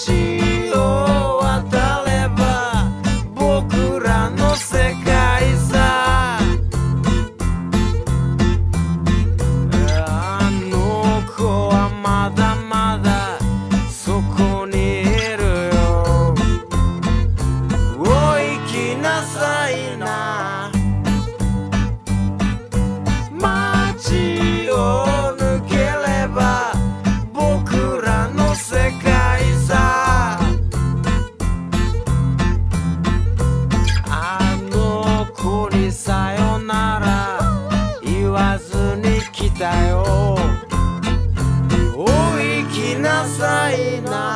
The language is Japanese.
を渡れば僕らの世界さ。あの子はまだまだそこにいるよ。お行きなさいな。街を抜ければ僕らの世界さ。あの子にさよなら言わずに来たよ。お行きなさいな。